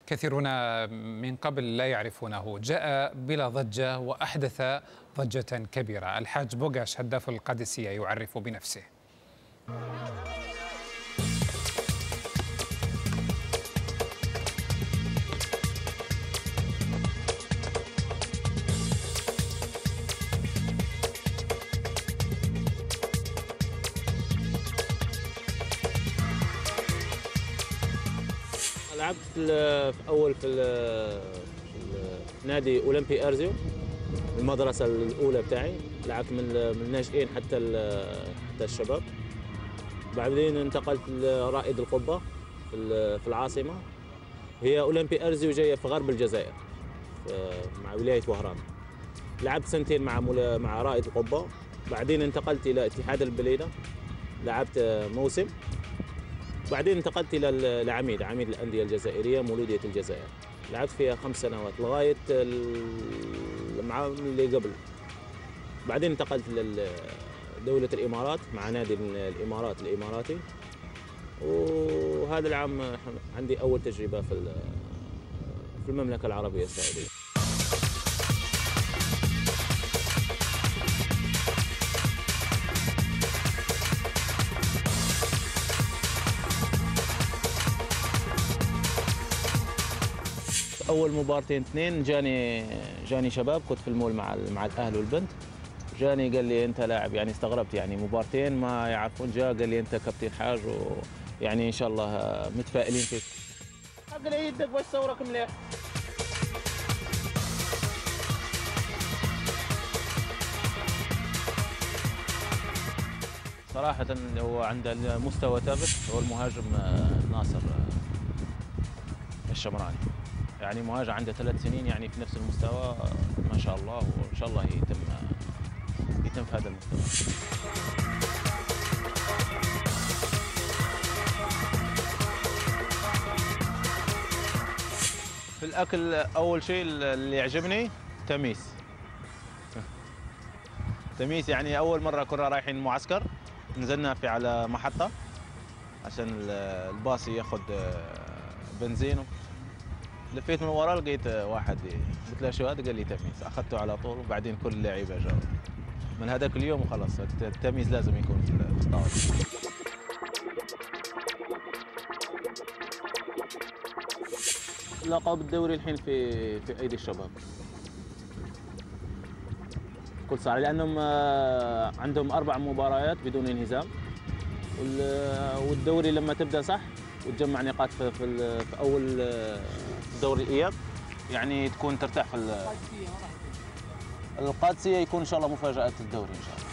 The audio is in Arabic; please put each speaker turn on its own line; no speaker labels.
كثيرون من قبل لا يعرفونه. جاء بلا ضجة وأحدث ضجة كبيرة. الحاج بوغاش هداف القادسية يعرف بنفسه.
لعبت في نادي أولمبي أرزيو، المدرسة الأولى بتاعي. لعبت من الناشئين حتى الشباب. بعدين انتقلت لرائد القبة في العاصمة. هي أولمبي أرزيو جاية في غرب الجزائر مع ولاية وهران. لعبت سنتين مع رائد القبة. بعدين انتقلت إلى اتحاد البليدة، لعبت موسم. بعدين انتقلت إلى العميد، عميد الأندية الجزائرية مولودية الجزائر. لعبت فيها 5 سنوات لغاية العام اللي قبل. بعدين انتقلت لدولة الإمارات مع نادي الإمارات الإماراتي. وهذا العام عندي أول تجربة في المملكة العربية السعودية. أول مبارتين 2 جاني شباب، كنت في المول مع الأهل والبنت. جاني قال لي أنت لاعب، يعني استغربت، يعني مبارتين ما يعرفون. جاء قال لي أنت كابتن حاج، ويعني إن شاء الله متفائلين فيك. قال لي يدك باش صورك مليح. صراحة هو عنده مستوى ثابت، هو المهاجم ناصر الشمراني. يعني مهاجم عنده 3 سنين، يعني في نفس المستوى ما شاء الله، وإن شاء الله يتم في هذا المستوى. في الأكل أول شيء اللي يعجبني تميس. تميس يعني أول مرة كنا رايحين معسكر، نزلنا على محطة عشان الباص ياخذ بنزين. لفيت من ورا لقيت واحد، قلت له شو هذا؟ قال لي تميز. اخذته على طول، وبعدين كل اللعيبه جاوا من هذاك اليوم وخلاص التمييز لازم يكون في الطاوله. لقب الدوري الحين في ايدي الشباب بكل صراحه، لانهم عندهم 4 مباريات بدون انهزام. والدوري لما تبدا صح وتجمع نقاط في اول دوري الاياب، يعني تكون ترتاح في القادسيه. يكون ان شاء الله مفاجاه الدوري ان شاء الله.